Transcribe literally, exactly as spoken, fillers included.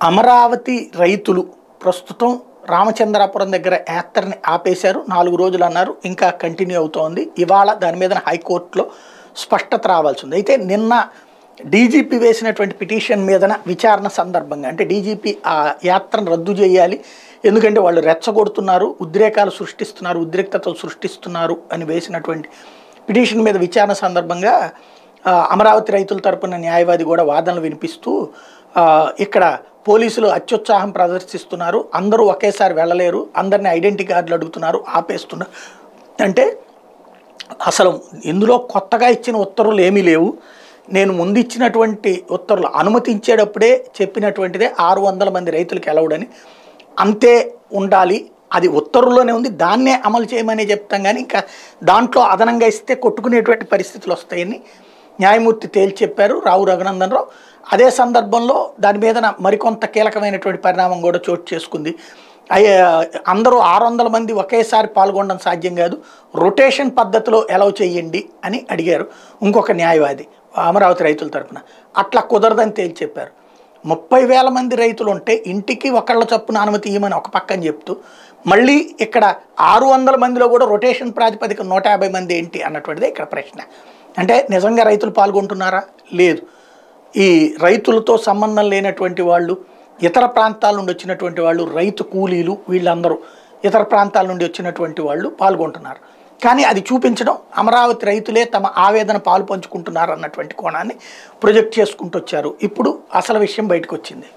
అమరావతి రైతులు ప్రస్తుతం రామచంద్రాపురం దగ్గర యాత్రని ఆపేశారు. నాలుగు రోజులు అన్నారు, ఇంకా కంటిన్యూ అవుతోంది. ఇవాళ దాని మీద హైకోర్టులో స్పష్టత రావాల్సి ఉంది. అయితే నిన్న డీజీపీ వేసినటువంటి పిటిషన్ మీదన విచారణ సందర్భంగా అంటే డీజీపీ ఆ యాత్రను రద్దు చేయాలి, ఎందుకంటే వాళ్ళు రెచ్చగొడుతున్నారు, ఉద్రేకాలు సృష్టిస్తున్నారు, ఉద్రిక్తతలు సృష్టిస్తున్నారు అని వేసినటువంటి పిటిషన్ మీద విచారణ సందర్భంగా అమరావతి రైతుల తరపున న్యాయవాది కూడా వాదనలు వినిపిస్తూ ఇక్కడ పోలీసులు అత్యుత్సాహం ప్రదర్శిస్తున్నారు, అందరూ ఒకేసారి వెళ్ళలేరు, అందరినీ ఐడెంటిటీ కార్డులు అడుగుతున్నారు, ఆపేస్తున్నారు. అంటే అసలు ఇందులో కొత్తగా ఇచ్చిన ఉత్తర్వులు ఏమీ లేవు. నేను ముందు ఇచ్చినటువంటి ఉత్తర్వులు అనుమతించేటప్పుడే చెప్పినటువంటిదే ఆరు వందల మంది రైతులకు ఎలవడని, అంతే ఉండాలి, అది ఉత్తర్వుల్లోనే ఉంది, దాన్నే అమలు చేయమని చెప్తాం. కానీ ఇంకా దాంట్లో అదనంగా ఇస్తే కొట్టుకునేటువంటి పరిస్థితులు వస్తాయని న్యాయమూర్తి తేల్చి చెప్పారు రావు రఘునందన్ రావు. అదే సందర్భంలో దాని మీద మరికొంత కీలకమైనటువంటి పరిణామం కూడా చోటు చేసుకుంది. అయ్యే అందరూ ఆరు వందల మంది ఒకేసారి పాల్గొనడం సాధ్యం కాదు, రొటేషన్ పద్ధతిలో ఎలవ్ చేయండి అని అడిగారు ఇంకొక న్యాయవాది అమరావతి రైతుల తరఫున. అట్లా కుదరదని తేల్చి చెప్పారు. ముప్పై వేల మంది రైతులు ఉంటే ఇంటికి ఒకళ్ళ చొప్పున అనుమతి ఇవ్వమని ఒక పక్కన చెప్తూ, మళ్ళీ ఇక్కడ ఆరు వందల మందిలో కూడా రొటేషన్ ప్రాతిపదిక నూట యాభై మంది ఏంటి అన్నటువంటిదే ఇక్కడ ప్రశ్న. అంటే నిజంగా రైతులు పాల్గొంటున్నారా? లేదు. ఈ రైతులతో సంబంధం లేనటువంటి వాళ్ళు, ఇతర ప్రాంతాల నుండి వచ్చినటువంటి వాళ్ళు, రైతు కూలీలు, వీళ్ళందరూ ఇతర ప్రాంతాల నుండి వచ్చినటువంటి వాళ్ళు పాల్గొంటున్నారు. కానీ అది చూపించడం అమరావతి రైతులే తమ ఆవేదన పాలు పంచుకుంటున్నారు అన్నటువంటి కోణాన్ని ప్రొజెక్ట్ చేసుకుంటూ వచ్చారు. ఇప్పుడు అసలు విషయం బయటకు వచ్చింది.